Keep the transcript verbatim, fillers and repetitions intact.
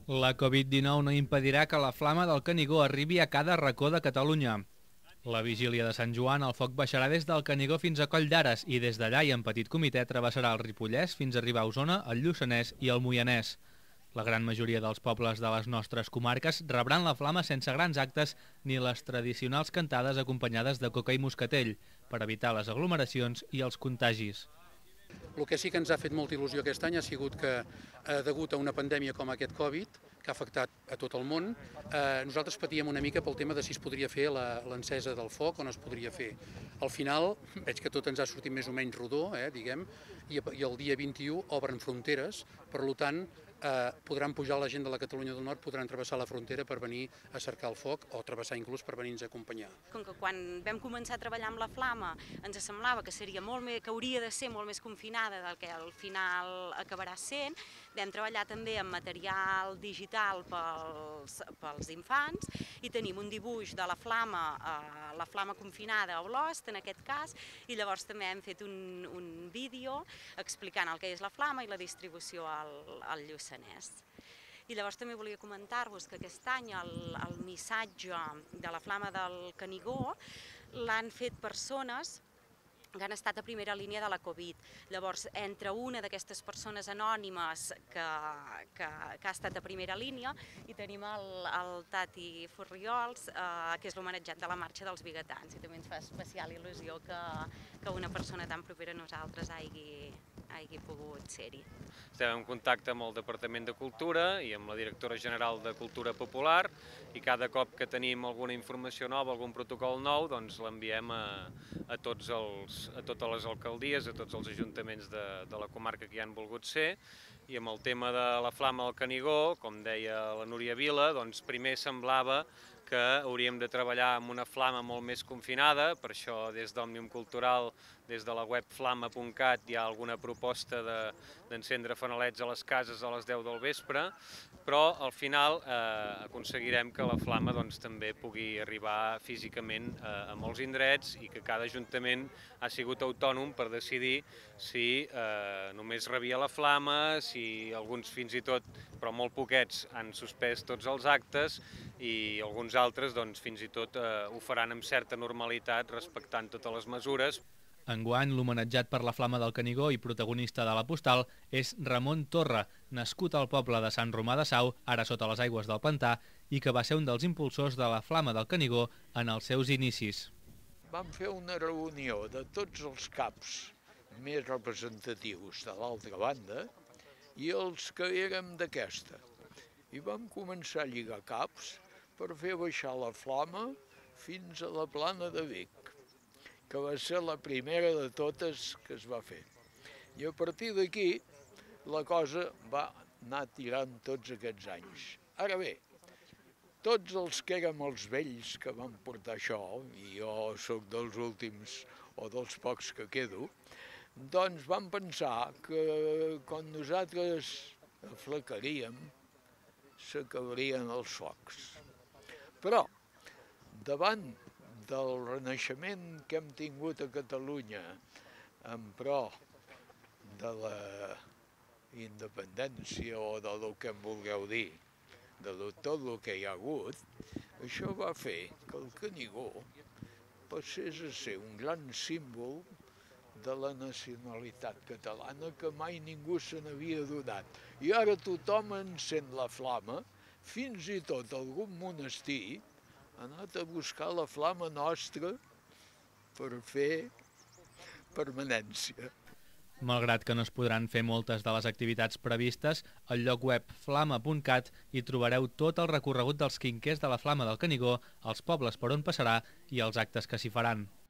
La Covid dinou no impedirà que la flama del Canigó arribi a cada racó de Catalunya. La vigília de Sant Joan, el foc baixarà des del Canigó fins a Coll d'Ares i des d'allà i en petit comitè travessarà el Ripollès fins a arribar a Osona, el Lluçanès i el Moianès. La gran majoria dels pobles de les nostres comarques rebran la flama sense grans actes ni les tradicionals cantades acompanyades de coca i moscatell, per evitar les aglomeracions i els contagis. El que sí que ens ha fet molta il·lusió aquest any ha sigut que, eh, degut a una pandèmia com aquest Covid, que ha afectat a tot el món, eh, nosaltres patíem una mica pel tema de si es podria fer l'encesa del foc o no es podria fer. Al final, veig que tot ens ha sortit més o menys rodó, eh, diguem, i, i el dia vint-i-u obren fronteres, per tant, eh, podran pujar la gent de la Catalunya del Nord, podran travessar la frontera per venir a cercar el foc o travessar inclús per venir-nos a acompanyar. Com que quan vam començar a treballar amb la flama ens semblava que seria molt més, que hauria de ser molt més confinada del que al final acabarà sent, vam treballar també amb material digital pels, pels infants i tenim un dibuix de la flama, eh, la flama confinada a Olost en aquest cas, i llavors també hem fet un, un vídeo explicant el que és la flama i la distribució al, al Lluçanès. I llavors també volia comentar-vos que aquest any el, el missatge de la flama del Canigó l'han fet persones que han estat a primera línia de la Covid. Llavors, entre una d'aquestes persones anònimes que, que, que ha estat a primera línia, i tenim el, el Tati Furriols, eh, que és l'homenatjat de la Marxa dels Vigatans, i també ens fa especial il·lusió que, que una persona tan propera a nosaltres hagi, hagi pogut ser-hi. Estem en contacte amb el Departament de Cultura i amb la Directora General de Cultura Popular, i cada cop que tenim alguna informació nova, algun protocol nou, doncs l'enviem a, a, tots els, a totes les alcaldies, a tots els ajuntaments de, de la comarca que hi han volgut ser. I amb el tema de la flama del Canigó, com deia la Núria Vila, doncs primer semblava que hauríem de treballar amb una flama molt més confinada, per això des d'Òmnium Cultural, des de la web flama punt cat hi ha alguna proposta d'encendre fanalets a les cases a les deu del vespre, però al final eh, aconseguirem que la flama doncs, també pugui arribar físicament eh, a molts indrets i que cada ajuntament ha sigut autònom per decidir si eh, només rebia la flama, si alguns fins i tot, però molt poquets, han suspès tots els actes i alguns altres doncs, fins i tot eh, ho faran amb certa normalitat respectant totes les mesures. Enguany, l'homenatjat per la flama del Canigó i protagonista de la postal és Ramon Torra, nascut al poble de Sant Romà de Sau, ara sota les aigües del pantà, i que va ser un dels impulsors de la flama del Canigó en els seus inicis. Vam fer una reunió de tots els caps més representatius de l'altra banda i els que érem d'aquesta. I vam començar a lligar caps per fer baixar la flama fins a la Plana de Vic, que va ser la primera de totes que es va fer. I a partir d'aquí la cosa va anar tirant tots aquests anys. Ara bé, tots els que érem els vells que van portar això, i jo sóc dels últims o dels pocs que quedo, doncs vam pensar que quan nosaltres aflacaríem s'acabarien els focs. Però, davant del renaixement que hem tingut a Catalunya en pro de la independència o de lo que em vulgueu dir, de tot el que hi ha hagut, això va fer que el Canigó passés a ser un gran símbol de la nacionalitat catalana que mai ningú se n'havia donat. I ara tothom encén la flama, fins i tot algun monestir ha anat a buscar la flama nostra per fer permanència. Malgrat que no es podran fer moltes de les activitats previstes, al lloc web flama punt cat hi trobareu tot el recorregut dels quinquers de la flama del Canigó, els pobles per on passarà i els actes que s'hi faran.